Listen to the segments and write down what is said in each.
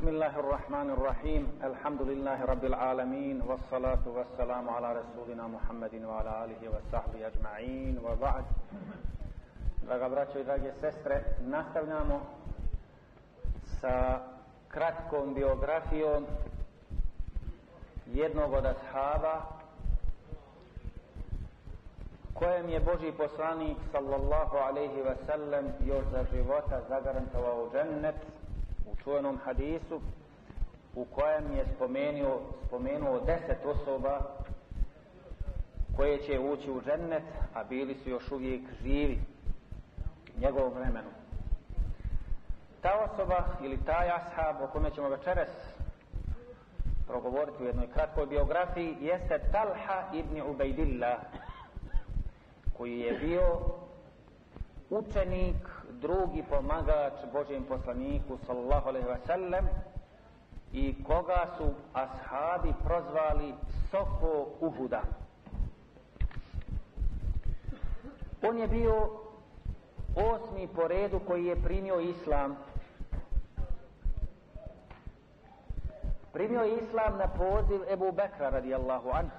بسم الله الرحمن الرحيم الحمد لله رب العالمين والصلاة والسلام على رسولنا محمد وعلى آله وصحبه أجمعين وبعد. Draga braćo i drage sestre, nastavljamo sa kratkom biografijom jednog od ashaba kojem je Božji poslanik sallallahu alaihi wa sallam još za života zagarantovao u džennet u čuvenom hadisu u kojem je spomenuo 10 osoba koje će ući u džennet, a bili su još uvijek živi u njegovom vremenu. Ta osoba ili taj ashab o kome ćemo večeras progovoriti u jednoj kratkoj biografiji jeste Talha ibn Ubejdillah, koji je bio učenik, drugi pomagač Božjem poslaniku sallallahu alejhi ve sellem i koga su ashabi prozvali Soko Uhuda. On je bio 8. po redu koji je primio islam. Primio je islam na poziv Ebu Bekra radijallahu anhu.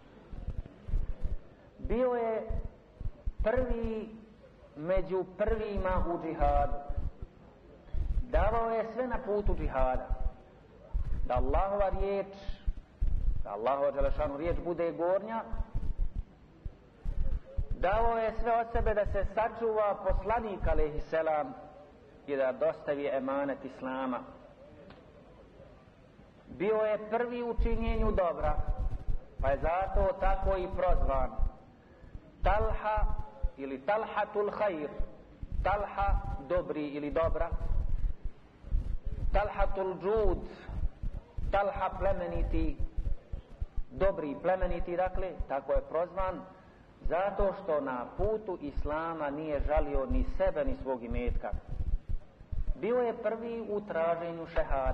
Bio je prvi među prvima u džihadu. Davao je sve na putu džihada. Da Allahova riječ, da Allahova dželešanu riječ bude gornja. Davao je sve od sebe da se sačuva poslanik alejhi selam i da dostavi emanet islama. Bio je prvi u činjenju dobra, pa je zato tako i prozvan Talha ili Talhatul Khair, Talha dobri ili dobra, Talhatul Džud, Talha plemeniti, dobri plemeniti, dakle, tako je prozvan, zato što na putu islama nije žalio ni sebe ni svog imetka. Bio je prvi u traženju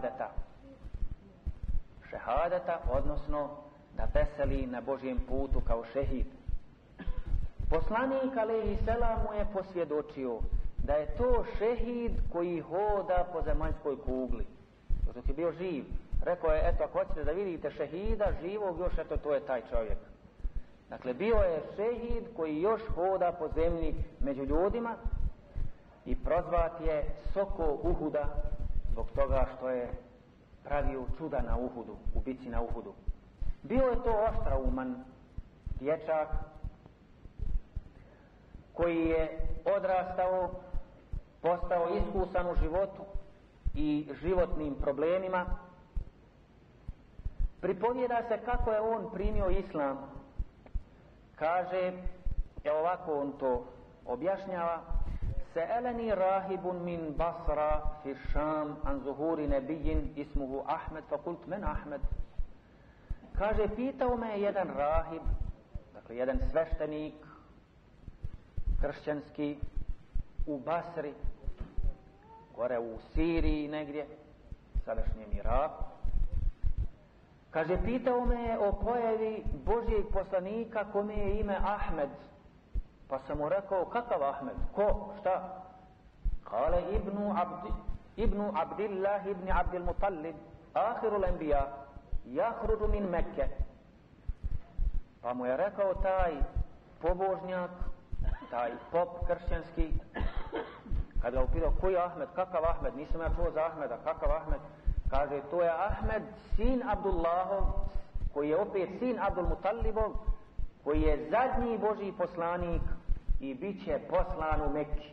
šehadeta, odnosno da veseli na Božjem putu kao šehid. Poslanik alejhi selam mu je posvjedočio da je to šehid koji hoda po zemaljskoj kugli. Dok je bio živ, rekao je, eto, ako hoćete da vidite šehida živog, još eto, to je taj čovjek. Dakle, bio je šehid koji još hoda po zemlji među ljudima i prozvat je Soko Uhuda zbog toga što je pravio čuda na Uhudu, u bici na Uhudu. Bio je to oštrauman dječak koji je odrastao, postao iskusan u životu i životnim problemima. Pripovjeda se kako je on primio islam. Kaže, evo ovako on to objašnjava: Se'eleni rahibun min Basra fi Šam an zuhuri nebijin ismuhu Ahmed fa kult men Ahmed. Kaže, pitao me jedan rahib, dakle jedan sveštenik kršćanski u Basri, gore u Siriji negdje, sadašnjem Iraku. Kaže, pitao me o pojavi Božjeg poslanika kome je ime Ahmed. Pa sam mu rekao, kakav Ahmed? Ko? Šta? Kale ibnu Abdillah ibn Abdil Muttalib, ahirul enbiya, jahrudu min Mekke. Pa mu je rekao taj pobožnjak, taj pop kršćanski, kad ga upitao koji je Ahmed, kakav Ahmed, nisam ja čuo za Ahmeda, kakav Ahmed? Kaže, to je Ahmed, sin Abdullahov, koji je opet sin Abdul Mutalibov, koji je zadnji Božji poslanik i bit će poslan u Mekki.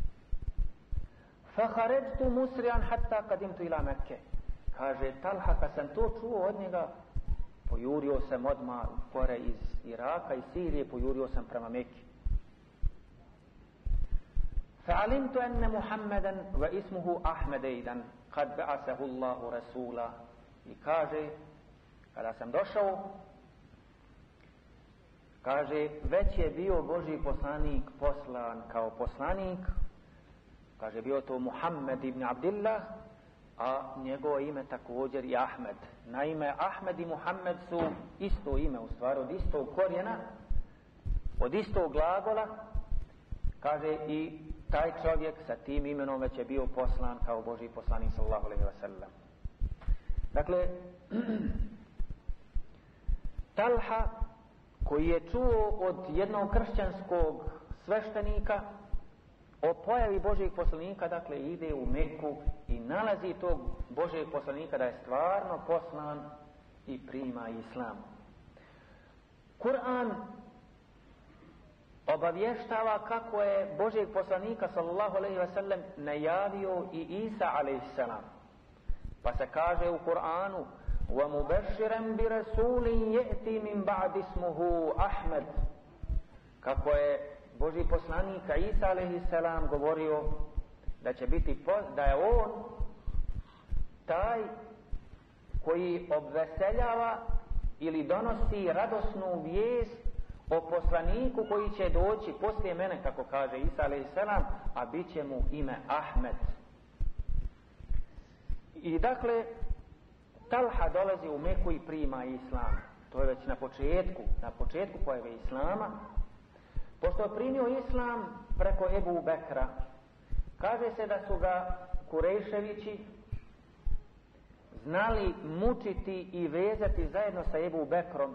Fahaređtu musrijan hatta kadimtu ila Mekke. Kaže, Talha, kad sam to čuo od njega, pojurio sam odmah gore iz Iraka i Sirije, pojurio sam prema Mekki. Fa'alimtu enne Muhammeden wa ismuhu Ahmedejdan kad ba'asahu Allahu Rasula. I kaže, kada sam došao, kaže, već je bio Božji poslanik poslan kao poslanik. Kaže, bio to Muhammed ibn Abdillah, a njegovo ime također i Ahmed. Naime, Ahmed i Muhammed su isto ime, u stvari od istog korijena, od istog glagola. Kaže, i taj čovjek sa tim imenom već je bio poslan kao Božji poslanik sallallahu alejhi ve sellem. Dakle, Talha, koji je čuo od jednog kršćanskog sveštenika o pojavi Božijeg poslanika, dakle ide u Meku i nalazi tog Božijeg poslanika da je stvarno poslan i prima islam. Kur'an obavještava kako je Božijeg poslanika sallallahu alejhi ve sellem najavio i Isa alejhi selam. Pa se kaže u Kur'anu: "Wa mubashiran bi rasulin ya'ti min ba'di ismuhu Ahmed." Kako je Božji poslanik Isa alejhi selam govorio da će biti da je on taj koji obveseljava ili donosi radosnu vijest o poslaniku koji će doći poslije mene, kako kaže Isa alejhi selam, a bit će mu ime Ahmed. I dakle, Talha dolazi u Meku i prima islam. To je već na početku pojave islama. Pošto je primio islam preko Ebu Bekra, kaže se da su ga Kurejševići znali mučiti i vezati zajedno sa Ebu Bekrom,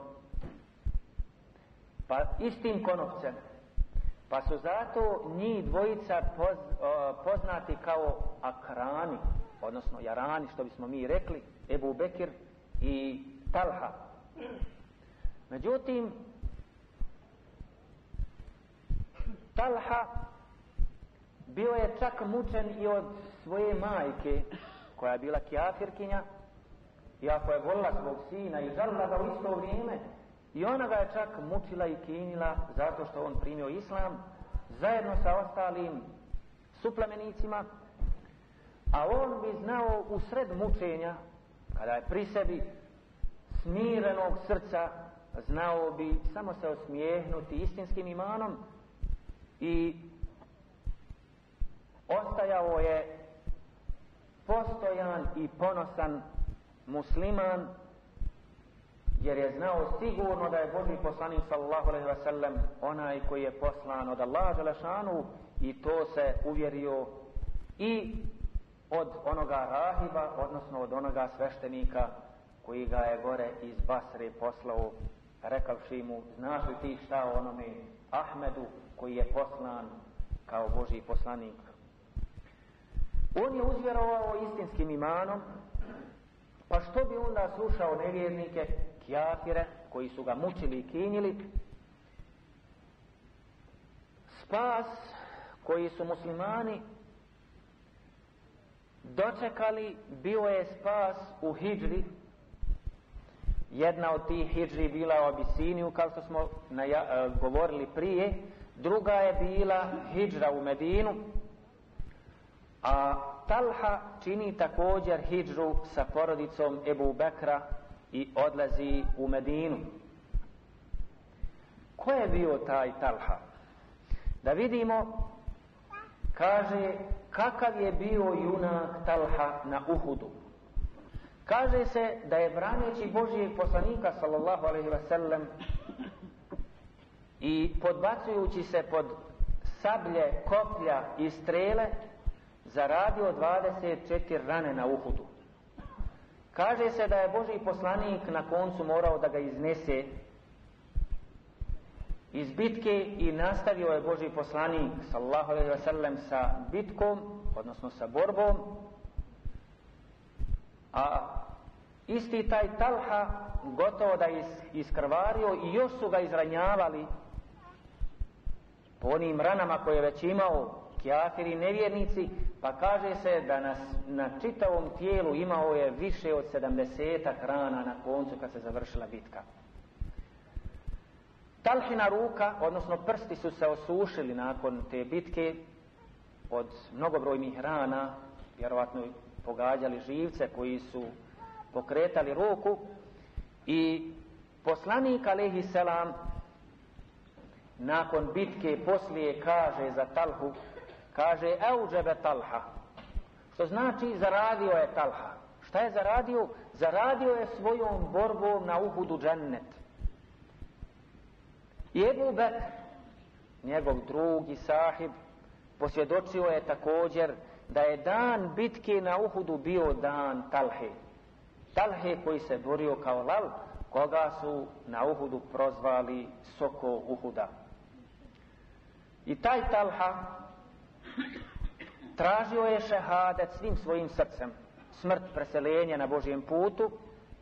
pa istim konopcem. Pa su zato njih dvojica poznati kao akrani, odnosno jarani, što bismo mi rekli, Ebu Bekir i Talha. Međutim, Talha bio je čak mučen i od svoje majke, koja je bila kjafirkinja, iako je volila svog sina i žalila ga u isto vrijeme, i ona ga je čak mučila i kinila zato što on primio islam zajedno sa ostalim suplemenicima, a on bi znao u sred mučenja, kada je pri sebi smirenog srca, znao bi samo se osmijehnuti istinskim imanom i ostajao je postojan i ponosan musliman, jer je znao sigurno da je Božji poslanik sallallahu alejhi ve sellem onaj koji je poslan od Allaha dželle šanu, i to se uvjerio i od onoga rahiba, odnosno od onoga sveštenika koji ga je gore iz Basre poslao, rekavši mu: "Znaš li ti šta o onome Ahmedu koji je poslan kao Božji poslanik?" On je uzvjerovao istinskim imanom, pa što bi onda slušao nevjernike, kjafire, koji su ga mučili i kinjili? Spas koji su muslimani dočekali bio je spas u hidžri. Jedna od tih hidžri bila u Abisiniju, kao što smo govorili prije, druga je bila hidžra u Medinu, a Talha čini također hidžru sa porodicom Ebu Bekra i odlazi u Medinu. Ko je bio taj Talha? Da vidimo, kaže kakav je bio junak Talha na Uhudu. Kaže se da je braneći Božijeg poslanika sallallahu alejhi ve sellem i podbacujući se pod sablje, koplja i strele, zaradio 24 rane na Uhudu. Kaže se da je Božji poslanik na koncu morao da ga iznese iz bitke i nastavio je Božji poslanik sallallahu alejhi ve sellem sa bitkom, odnosno sa borbom, a isti taj Talha gotovo da je iskrvario i još su ga izranjavali po onim ranama koje je već imao kjafiri nevjernici, pa kaže se da na čitavom tijelu imao je više od 70 rana na koncu kad se završila bitka. Talhina ruka, odnosno prsti, su se osušili nakon te bitke od mnogobrojnih rana, vjerovatno pogađali živce koji su pokretali ruku, i poslanik alejhi selam nakon bitke poslije kaže za Talhu, kaže euđebe Talha, što znači zaradio je Talha. Šta je zaradio? Zaradio je svojom borbom na Uhudu džennet. I Ebu Bekr, njegov drug i sahib, posvjedočio je također da je dan bitke na Uhudu bio dan Talhe. Talhe koji se borio kao lav, koga su na Uhudu prozvali Soko Uhuda. I taj Talha tražio je šehadet svim svojim srcem, smrt, preseljenje na Božjem putu,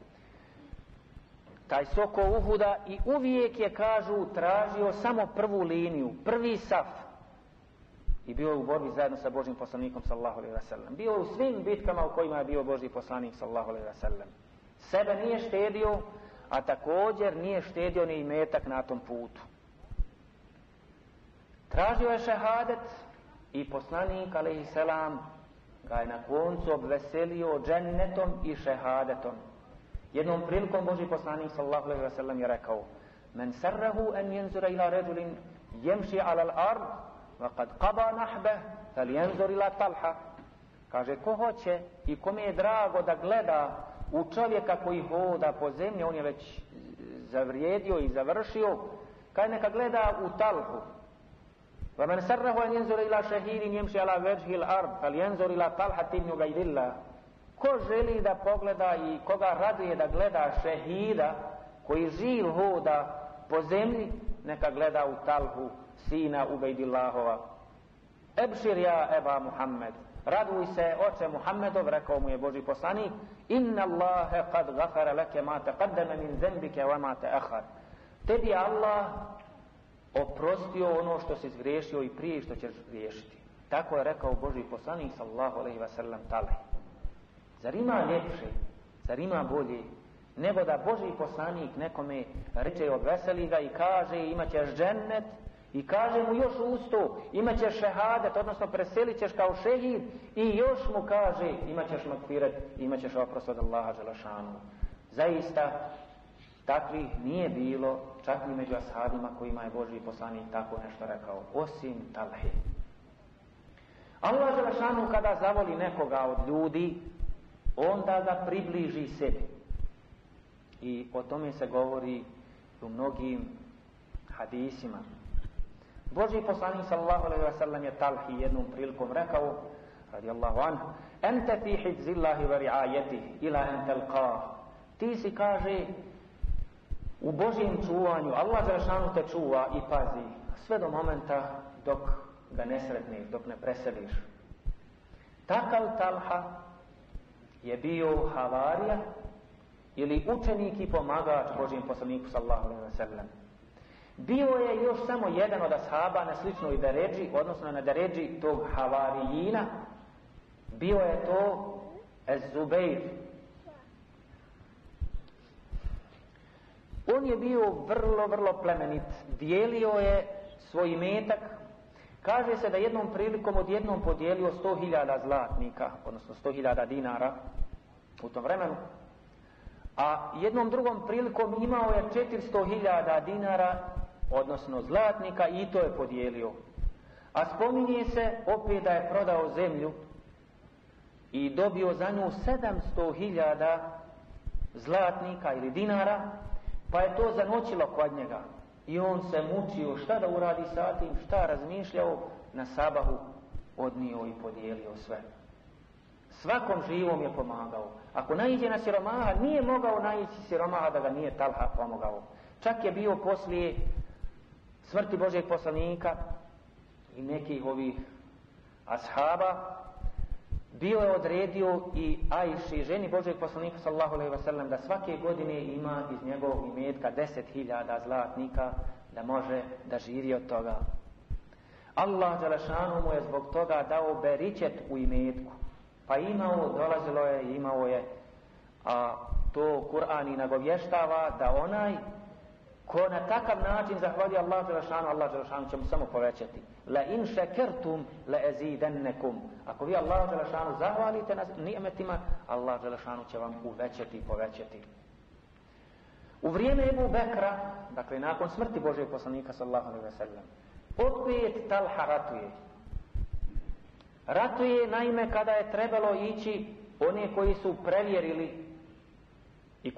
taj Soko Uhuda, i uvijek je, kažu, tražio samo prvu liniju, prvi saf, i bio je u borbi zajedno sa Božjim poslanikom sallallahu alejhi ve sellem. Bio je u svim bitkama u kojima je bio Božji poslanik sallallahu alejhi ve sellem. Sebe nije štedio, a također nije štedio ni imetak na tom putu. Tražio je šehadet i poslanik alejhi selam ga je na koncu obveselio džennetom i šehadetom. Jednom prilikom Božji poslanik sallallahu alejhi ve sellem je rekao: "Men sarrahu an yanzura ila rajulin yamshi ala al-ard wa qad qada nahbah falyanzur ila Talha." Kaže, ko hoće i kome je drago da gleda u čovjeka koji hoda po zemlji, on je već zavrijedio i završio, kaj neka gleda u Talhu. "Wa man sarrahu an yanzura ila shahidin yamshi ala wajhi al-ard falyanzur ila Talha ibn Ubaydillah." Ko želi da pogleda i koga raduje da gleda šehida koji živ hoda po zemlji, neka gleda u Talhu, sina Ubejdillahova. "Ebšir ja Eba Muhammed, raduj se oče Muhammedov", rekao mu je Božji poslanik, "Inna Allahe kad gafara leke ma taqaddama min zembike wa ma ta'akhar." Tebi Allah oprostio ono što si zgriješio i prije što ćeš griješiti. Tako je rekao Božji poslanik sallallahu alejhi ve sellem Talhi. Zar ima ljepše, zar ima bolje, nego da Božji poslanik nekome reče, odveseli ga i kaže imat ćeš džennet, i kaže mu još uz to imat ćeš šehadet, odnosno preselit ćeš kao šehid, i još mu kaže imat ćeš magfiret, imat ćeš oprost od Allaha dželešanu. Zaista takvih nije bilo čak i među ashabima kojima je Božji poslanik tako nešto rekao, osim Talhe. Allah dželešanu kada zavoli nekoga od ljudi, onda ga približi sebi. I o tome se govori u mnogim hadisima. Božji poslanik sallallahu alejhi ve sellem je Talhi jednom prilikom rekao, radijallahu anhu: "Ente fi hifzillahi wa ri'ayatihi ila an talqah." Ti si, kaže, u Božjem čuvanju, Allah dželešanu te čuva i pazi sve do momenta dok ga ne sretneš, dok ne preseliš. Takav Talha je bio havarija ili učenik i pomagač Božjem poslaniku sallallahu alejhi ve sellem. Bio je još samo jedan od ashaba na sličnoj deređi, odnosno na deređi tog havarijina. Bio je to Ez-Zubeir. On je bio vrlo plemenit, dijelio je svoj imetak. Kaže se da jednom prilikom odjednom podijelio 100.000 zlatnika, odnosno 100.000 dinara u tom vremenu, a jednom drugom prilikom imao je 400.000 dinara, odnosno zlatnika, i to je podijelio. A spominje se opet da je prodao zemlju i dobio za nju 700.000 zlatnika ili dinara, pa je to zanoćilo kod njega. I on se mučio šta da uradi sa tim, šta razmišljao, na sabahu odnio i podijelio sve. Svakom živom je pomagao. Ako naiđe na siromaha, nije mogao naići siromaha da ga nije Talha pomogao. Čak je bio poslije smrti Božjeg poslanika i nekih ovih ashaba, bio je odredio i Ajši, ženi Božjeg poslanika sallallahu alejhi ve sellem, da svake godine ima iz njegovog imetka 10.000 zlatnika, da može da živi od toga. Allah dželešanu mu je zbog toga dao beričet u imetku, pa dolazilo je, imao je, a to Kur'an i nagovještava da onaj ko na takav način zahvali Allah dželešanu će mu samo povećati. La in šekertum la ezidennekum. Ako vi Allah dželešanu zahvalite na nimetima, Allah dželešanu će vam uvećati i povećati. U vrijeme Ebu Bekra, dakle nakon smrti Božjeg poslanika sallallahu alejhi ve sellem, opet Talha ratuje. Ratuje naime kada je trebalo ići one koji su prevjerili i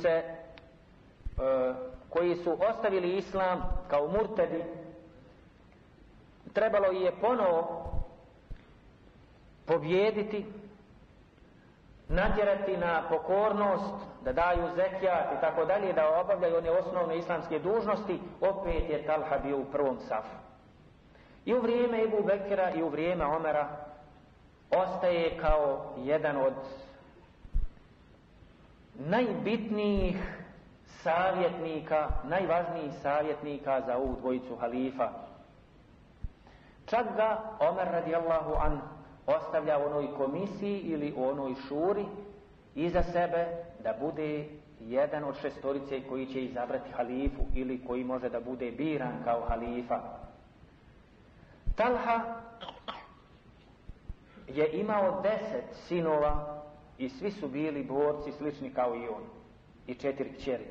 koji su ostavili islam kao murtedi, trebalo je ponovo pobijediti natjerati na pokornost, da daju zekijat i tako dalje, da obavljaju one osnovne islamske dužnosti, opet je Talha bio u prvom safu. I u vrijeme Ebu Bekira i u vrijeme Omera ostaje kao jedan od najbitnijih savjetnika, najvažnijih savjetnika za ovu dvojicu halifa. Čak ga Omer radijallahu an ostavlja u onoj komisiji ili u onoj šuri iza sebe da bude jedan od šestorice koji će izabrati halifu ili koji može da bude biran kao halifa. Talha je imao 10 sinova i svi su bili borci slični kao i on i 4 kćeri.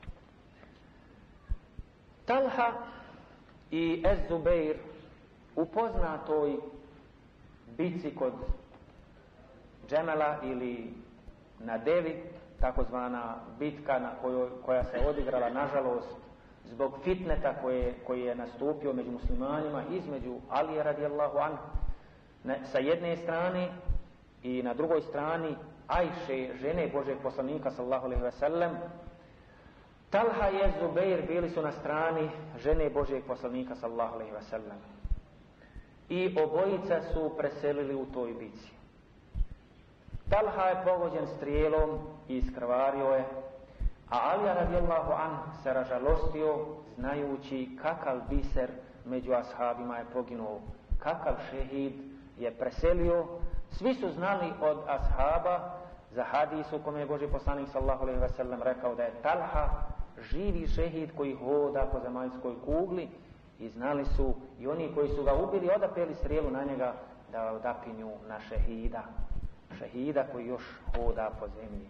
Talha i Ez-Zubeir u poznatoj bici kod Džemela ili na Devi, takozvana bitka koja se odigrala nažalost zbog fitneta koji je nastupio među muslimanima između Alije radijallahu anhu sa jedne strane i na drugoj strani Ajše, žene Božeg poslanika sallallahu alejhi ve sellem. Talha i Zubeir bili su na strani žene Božeg poslanika sallallahu alejhi ve sellem. I obojica su preselili u toj bici. Talha je pogođen strijelom i iskrvario je, a Alija radijallahu anhu se ražalostio znajući kakav biser među ashabima je poginuo, kakav šehid je preselio. Svi su znali od ashaba za hadis u kome je Božji poslanik sallallahu alejhi ve sellem rekao da je Talha živi šehid koji hoda po zemaljskoj kugli, i znali su i oni koji su ga ubili odapeli strijelu na njega da odapinju na šehida koji još hoda po zemlji.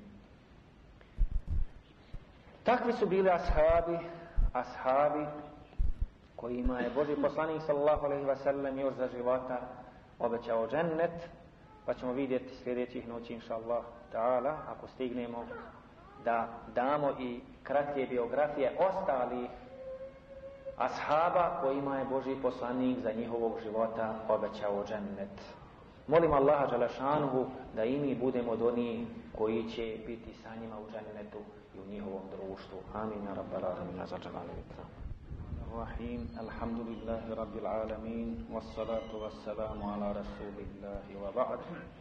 Takvi su bili ashabi kojima je Božji poslanik sallallahu alejhi ve sellem još za života obećao džennet, pa ćemo vidjeti sljedećih noći inša Allah ta'ala, ako stignemo, da damo i kratke biografije ostalih ashaba kojima je Božji poslanik za njihovog života obećao džennet. Molim Allaha dželešanuhu da i mi budemo od onih koji će biti sa njima u džennetu i u njihovom društvu. Amin ya rabbal alamin. Rahim, alhamdulillahi rabbil alamin, wassalatu wassalamu ala rasulillahi wa ba'd.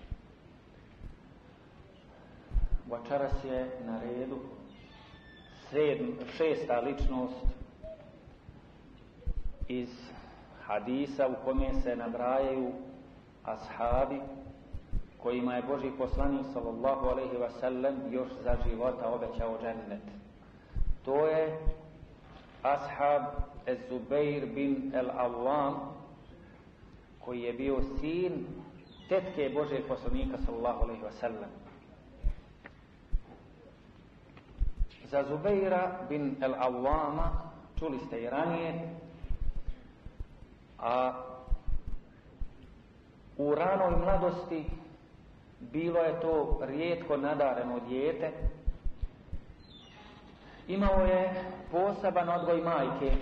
Večeras je na redu šesta ličnost iz hadisa u kome se nabrajaju ashabi kojima je Božji poslanik sallallahu alejhi ve sellem još za života obećao džennet. To je ashab Ez-Zubeir bin el-Awwam, koji je bio sin tetke Božjeg poslanika sallallahu alejhi ve sellem. Za Zubeira bin el-Awwama čuli ste i ranije, a u ranoj mladosti bilo je to rijetko nadareno dijete. Imao je poseban odgoj majke,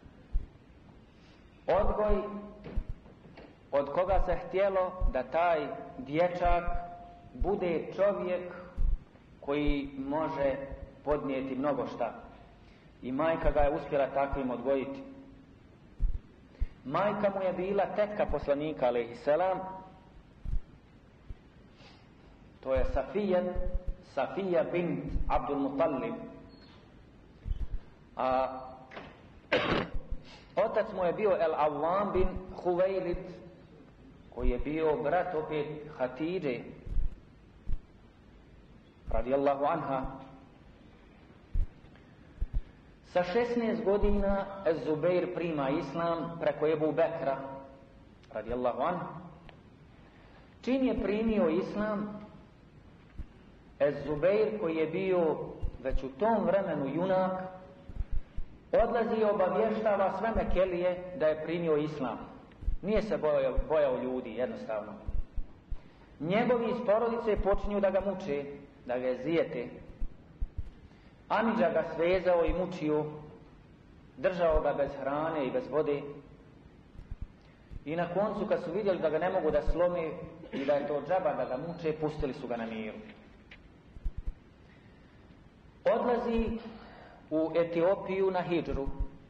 odgoj od koga se htjelo da taj dječak bude čovjek koji može podnijeti mnogo šta, i majka ga je uspjela takvim odgojiti. Majka mu je bila tetka poslanika alejhi selam, to je Safija bint Abdul Muttalib, a otac mu je bio El-Awwam bin Huvejlid, koji je bio brat opet Hatidže radijallahu anha. Sa 16 godina Ez-Zubeir prima islam preko Ebu Bekra radijallahu anhu. Čim je primio islam, Ez-Zubeir, koji je bio već u tom vremenu junak, odlazi i obavještava sve Mekelije da je primio islam. Nije se bojao ljudi, jednostavno. Njegovi iz porodice počinju da ga muče, da ga zijete. Amidža ga svezao i mučio, držao ga bez hrane i bez vode. I na koncu, kad su vidjeli da ga ne mogu da slome i da je to džaba da ga muče, pustili su ga na miru. odlazi u Etiopiju na hidžru.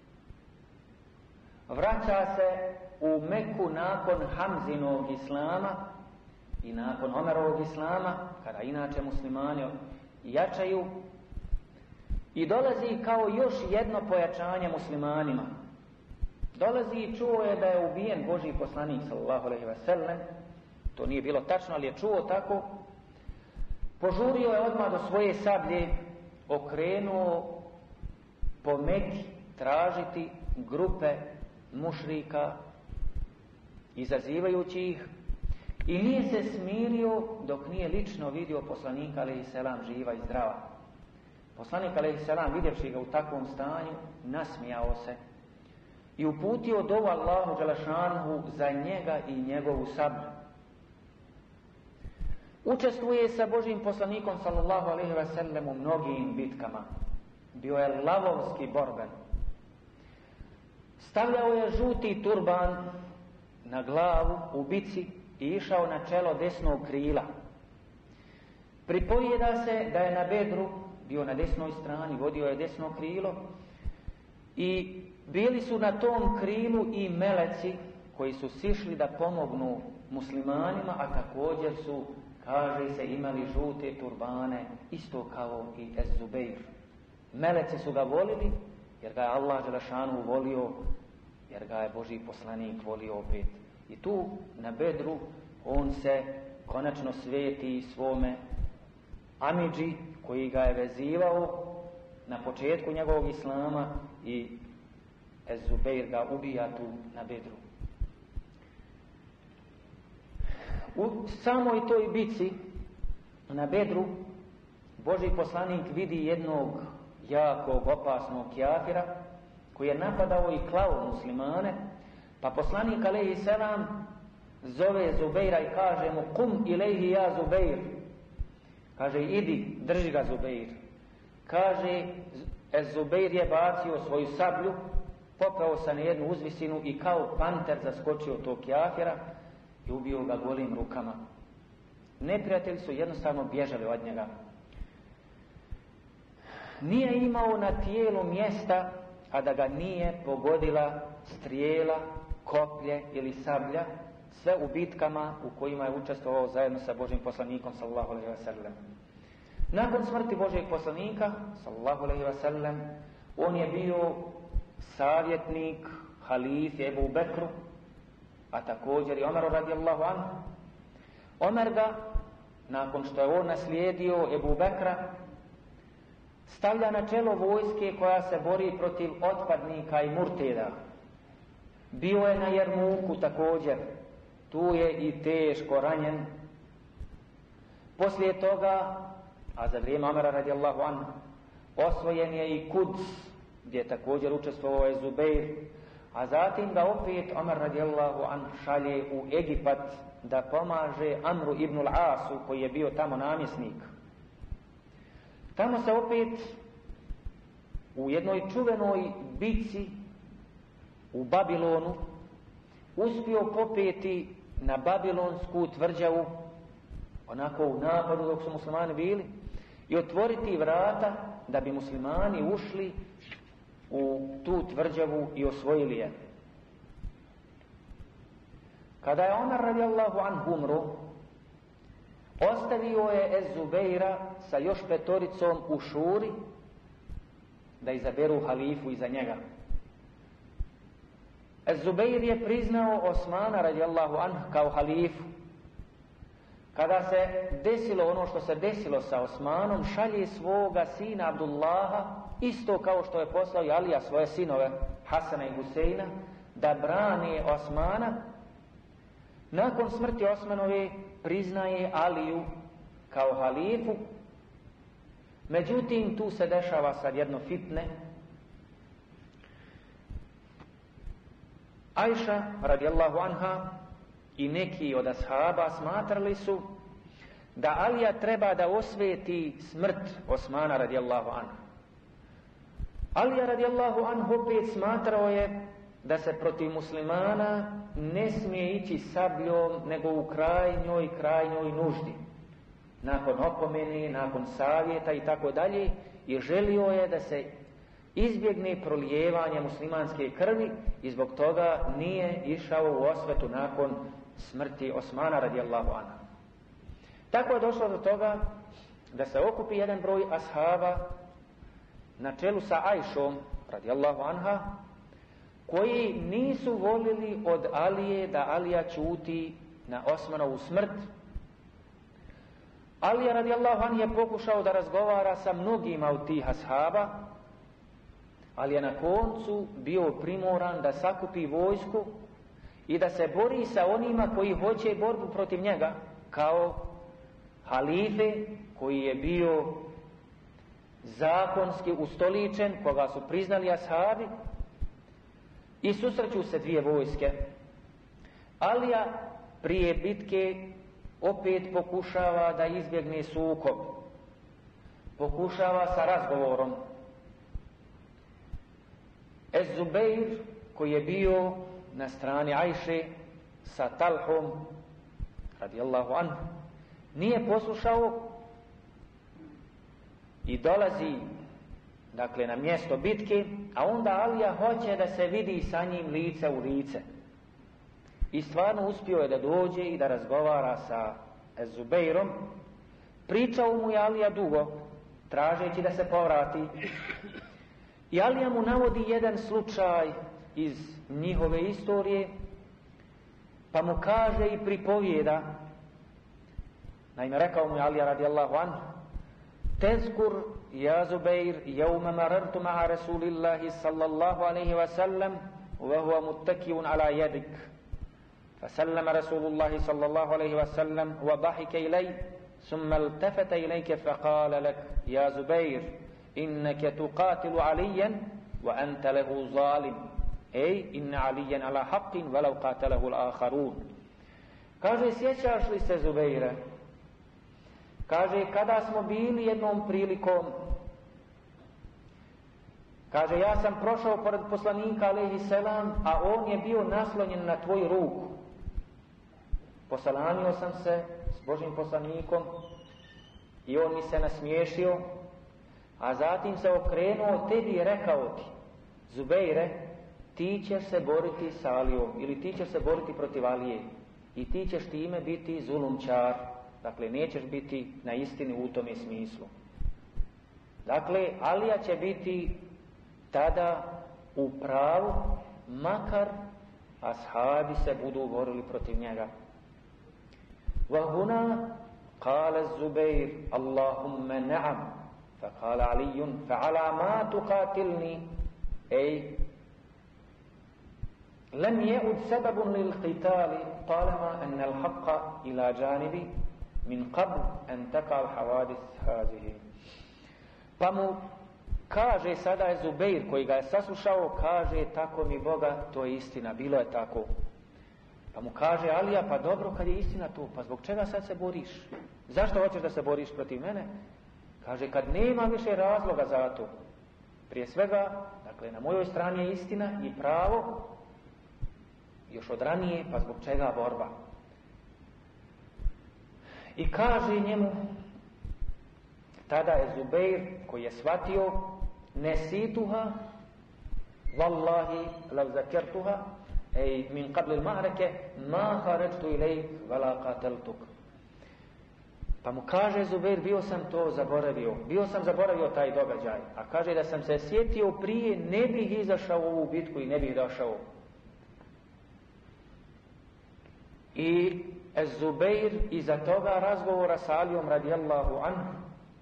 Vraća se u Meku nakon Hamzinog islama i nakon Omerovog islama, kada inače muslimani jačaju, i dolazi kao još jedno pojačanje muslimanima. Dolazi i čuo je da je ubijen Božji poslanik sallallahu alejhi ve sellem. To nije bilo tačno, ali je čuo tako. Požurio je odmah do svoje sablje, okrenuo po Meki tražiti grupe mušrika, izazivajući ih, i nije se smirio dok nije lično vidio poslanika alejhi selam živa i zdrava. Poslanik alejhi selam, vidjevši ga u takvom stanju, nasmijao se i uputio dovu Allahu dželešanuhu za njega i njegovu sablju. Učestvuje sa Božjim poslanikom sallallahu alejhi ve sellem u mnogim bitkama. Bio je lavovski borben. Stavljao je žuti turban na glavu u bici i išao na čelo desnog krila. Pripovijeda se da je na Bedru bio na desnoj strani, vodio je desno krilo i bili su na tom krilu i meleci koji su sišli da pomognu muslimanima, a također su, kaže se, imali žute turbane, isto kao i Ez-Zubeir. Meleci su ga volili, jer ga je Allah dželešanu volio, jer ga je Božji poslanik volio opet. I tu na Bedru on se konačno sveti svome amidži koji ga je vezivao na početku njegovog islama, i Ez-Zubeir ga ubija tu na Bedru. U samoj toj bici na Bedru Božji poslanik vidi jednog jakog, opasnog kafira koji je napadao i klao muslimane, pa poslanik alejhi selam zove Zubeira i kaže mu: kum ilejhi ja Zubeir. Kaže: idi, drži ga Zubeir. Kaže, Zubeir je bacio svoju sablju, popeo se na jednu uzvisinu i kao panter zaskočio tog kafira i ubio ga golim rukama. Neprijatelji su jednostavno bježali od njega. Nije imao na tijelu mjesta, a da ga nije pogodila strijela, koplje ili sablja, sve u bitkama u kojima je učestvovao zajedno sa Božjim poslanikom sallallahu alejhi ve sellem. Nakon smrti Božjeg poslanika sallallahu alejhi ve sellem, on je bio savjetnik halifi Ebu Bekru, a također i Omeru radijallahu anhu. Omer ga, nakon što je on naslijedio Ebu Bekra, stavlja na čelo vojske koja se bori protiv otpadnika i murteda. Bio je na Jermuku također, tu je i teško ranjen. Poslije toga, a za vrijeme Omera radijallahu anhu, osvojen je i Kuds, gdje je također učestvovao je Zubeir, a zatim ga opet Omer radijallahu anhu šalje u Egipat da pomaže Amru ibn al-Asu koji je bio tamo namjesnik. Tamo se opet u jednoj čuvenoj bici u Babilonu uspio popeti na babilonsku tvrđavu, onako u napadu dok su muslimani bili, i otvoriti vrata da bi muslimani ušli u tu tvrđavu i osvojili je. Kada je Omer radijallahu anhu umro, ostavio je Ez-Zubeira sa još 5 u Šuri da izaberu halifu iza njega. Ez-Zubeir je priznao Osmana radijallahu anhu kao halifu. Kada se desilo ono što se desilo sa Osmanom, šalje svoga sina Abdullaha, isto kao što je poslao i Alija svoje sinove Hasana i Huseina, da brane Osmana. Nakon smrti Osmanove priznaje Aliju kao halifu. Međutim, tu se dešava sad jedno fitne. Ajša radijallahu anha i neki od ashaba smatrali su da Alija treba da osveti smrt Osmana radijallahu anhu. Alija radijallahu anhu opet smatrao je da se protiv muslimana ne smije ići sabljom nego u krajnjoj nuždi. nakon opomene, nakon savjeta i tako dalje, i želio je da se izbjegne prolijevanje muslimanske krvi i zbog toga nije išao u osvetu nakon smrti Osmana radijallahu anhu. Tako je došlo do toga da se okupi jedan broj ashaba na čelu sa Ajšom radijallahu anha, koji nisu volili od Alije da Alija ćuti na Osmanovu smrt. Alija radijallahu anhu je pokušao da razgovara sa mnogima od tih ashaba, ali je na koncu bio primoran da sakupi vojsku i da se bori sa onima koji hoće borbu protiv njega, kao halife koji je bio zakonski ustoličen, koga su priznali ashabi, i susreću se dvije vojske. Alija prije bitke opet pokušava da izbjegne sukob, pokušava sa razgovorom. Ez-Zubeir, koji je bio na strani Ajše sa Talhom radijallahu anhu, nije poslušao i dolazi dakle na mjesto bitke, a onda Alija hoće da se vidi sa njim lice u lice. I stvarno uspio je da dođe i da razgovara sa Ez-Zubeirom. Pričao mu je Alija dugo, tražeći da se povrati. I Alija mu navodi jedan slučaj iz njihove istorije, pa mu kaže i pripovijeda. Naime, rekao mu je Alija radijallahu anhu: Tezkur ja Zubeir jevme marartu ma'a Rasulillahi sallallahu alaihi wa sallam wa huwa muttakijun ala jedik. فسلم رسول الله صلى الله عليه وسلم وضحك إلي ثم التفت إليك فقال لك يا زبير إنك تقاتل عليا وأنت له ظالم أي إن عليا على حق ولو قاتله الآخرون. Kaže, sjećaš li se Zubeira? Kaže, kada smo bili jednom prilikom, kaže, ja sam prošao pored poslanika alejhi selam, a on je bio naslonjen na tvoju ruku. Posalamio sam se s Božim poslanikom i on mi se nasmiješio, a zatim se okrenuo tebi i rekao ti: Zubeire, ti ćeš se boriti sa Alijom, ili ti ćeš se boriti protiv Alije i ti ćeš time biti zulumčar, dakle nećeš biti na istini u tome smislu. Dakle, Alija će biti tada u pravu, makar ashabi se budu borili protiv njega. وهنا قال الزبير اللهم نعم فقال علي فعلى ما تقاتلني أي لم يعد سبب للقتال طالما أن الحق إلى جانبي من قبل أن تقع الحوادث هذه. Pa mu kaže sada je Zubeir, koji ga je saslušao, kaže: tako mi Boga, to je istina, bilo je tako. Pa mu kaže Alija: pa dobro, kad je istina to, pa zbog čega sad se boriš? Zašto hoćeš da se boriš protiv mene? Kaže: kad nema više razloga za to. Prije svega, dakle, na mojoj strani je istina i pravo, još od ranije, pa zbog čega borba? I kaže njemu, tada je Zubeir, koji je shvatio: nesituha, wallahi lav zakertuha, ej min qabli al-ma'rake ma kharajtu ilayk wala qataltuk. Pa mu kaže Zubeir: bio sam to zaboravio taj događaj, a kaže da sam se sjetio prije, ne bih izašao u ovu bitku i ne bih došao. I Zubeir iza toga razgovora sa Alijom radijallahu anhu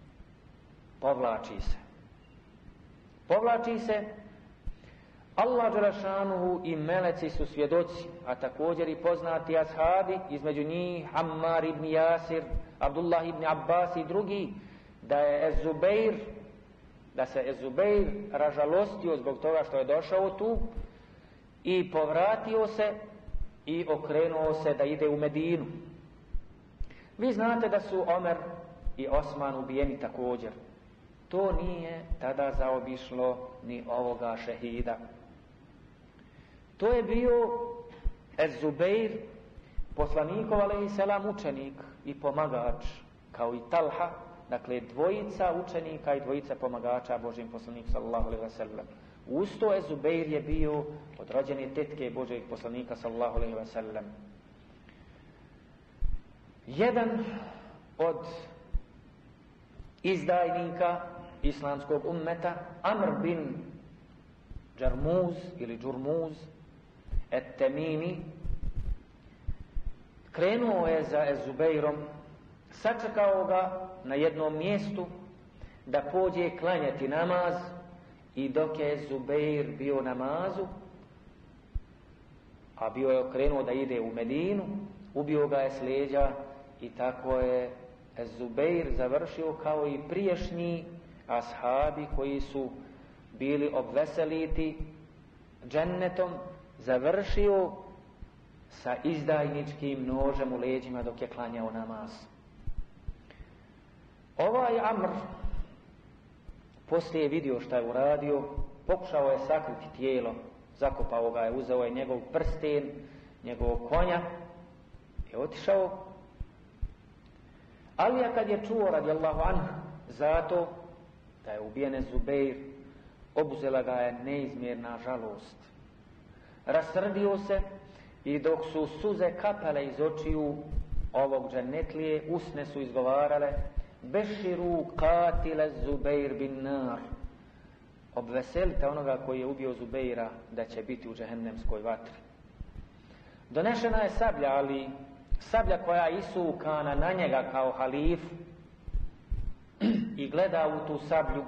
povlači se. Allah dželešanuhu i meleci su svjedoci, a također i poznati ashabi, između njih Ammar ibn Jasir, Abdullah ibn Abbas i drugi, da se Ez-Zubeir ražalostio zbog toga što je došao tu i povratio se i okrenuo se da ide u Medinu. Vi znate da su Omer i Osman ubijeni također. To nije tada zaobišlo ni ovoga šehida. To je bio Ez-Zubeir, poslanikov alejhi selam učenik i pomagač, kao i Talha, dakle dvojica učenika i dvojica pomagača Božjem poslanika sallallahu alejhi ve sellem. Uz to je Zubeir je bio od rođene tetke Božjeg poslanika sallallahu alejhi ve sellem. Jedan od izdajnika islamskog ummeta, Amr bin Džarmuz ili Džurmuz et-Temimi, krenuo je za Zubeirom, sačekao ga na jednom mjestu da pođe klanjati namaz, i dok je Zubeir bio namazu, a bio je okrenuo da ide u Medinu, ubio ga je s leđa i tako je Zubeir završio kao i prijašnji ashabi koji su bili obveseliti džennetom, završio sa izdajničkim nožem u leđima dok je klanjao namaz. Ovaj Amr poslije je vidio šta je uradio, pokušao je sakriti tijelo, zakopao ga je, uzeo je njegov prsten, njegovog konja i otišao. Alija kad je čuo radijallahu anhu zato da je ubijen Zubeir, obuzela ga je neizmjerna žalost. Rasrdio se i dok su suze kapale iz očiju ovog džennetlije, usne su izgovarale: Beširu katile Zubeir bin nar. Obveselite onoga koji je ubio Zubeira da će biti u džehennemskoj vatri. Donešena je sablja, ali sablja koja je isukana na njega kao halif, i gleda u tu sablju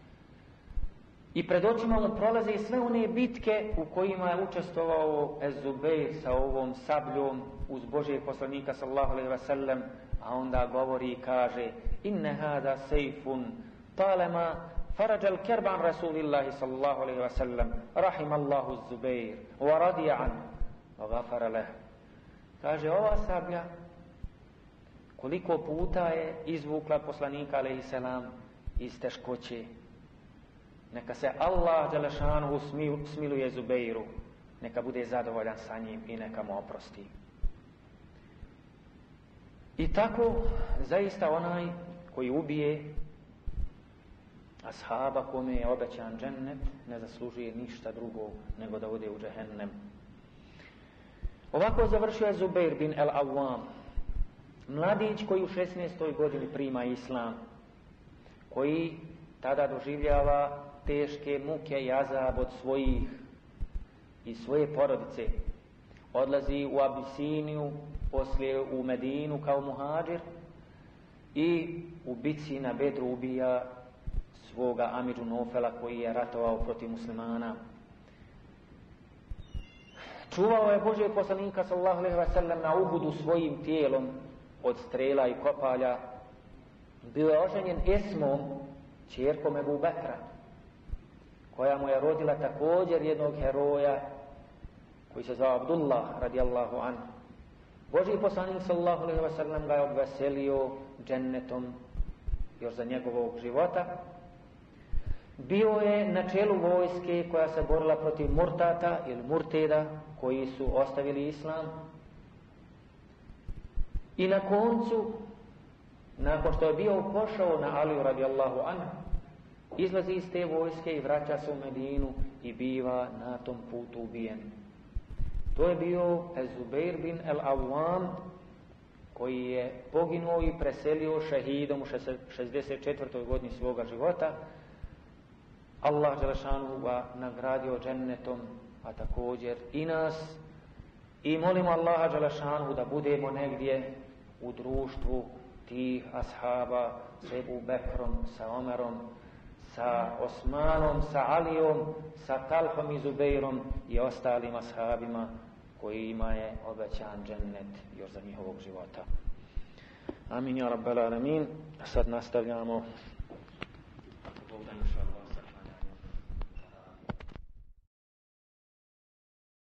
i pred očima mu prolaze sve one bitke u kojima je učestvovao Zubeir sa ovom sabljom uz Božijeg poslanika sallallahu alejhi ve sellem, a onda govori i kaže: inne hada sejfun talema farajal kerban rasulillahi sallallahu alejhi ve sellem rahimallahu Zubeir wa radiya an wa ghafara leh. Kaže, ova sablja koliko puta je izvukla poslanika alejhi selam iz teškoće. Neka se Allah dželešanu smiluje Zubeiru, neka bude zadovoljan sa njim i neka mu oprosti. I tako zaista onaj koji ubije ashaba kome je obećan džennet ne zaslužuje ništa drugo nego da ode u džehennem. Ovako završio je Zubeir bin el-Awwam, mladić koji u 16. godini prima islam, koji tada doživljava teške muke i azab od svojih i svoje porodice. Odlazi u Abisiniju, poslije u Medinu kao muhađir i u bitci na Bedru ubija svoga Amidžu Nofela koji je ratovao protiv muslimana. Čuvao je Božijeg poslanika sallallahu alejhi ve sellem na Uhudu svojim tijelom od strela i kopalja. Bio je oženjen Esmom, ćerkom Ebu Bekra, koja mu je rodila također jednog heroja koji se zvao Abdullah radijallahu anhu. Božji poslanik sallallahu alejhi ve sellem ga je obveselio džennetom još za njegovog života. Bio je na čelu vojske koja se borila protiv murtata ili murteda koji su ostavili islam. I na koncu, nakon što je bio pošao na Aliju radijallahu anhu, izlazi iz te vojske i vraća se u Medinu i biva na tom putu ubijen. To je bio Zubeir bin el-Awwam koji je poginuo i preselio šehidom u 64. godini svoga života. Allah dželešanu ga nagradio džennetom, a također i nas. I molimo Allaha dželešanu da budemo negdje u društvu tih ashaba sa Ebu Bekrom, sa Omerom, sa Osmanom, sa Alijom, sa Talhom i Zubeirom i ostalim ashabima kojima je obećan džennet još za njihovog života. Amin ja rabbal alamin. Sad nastavljamo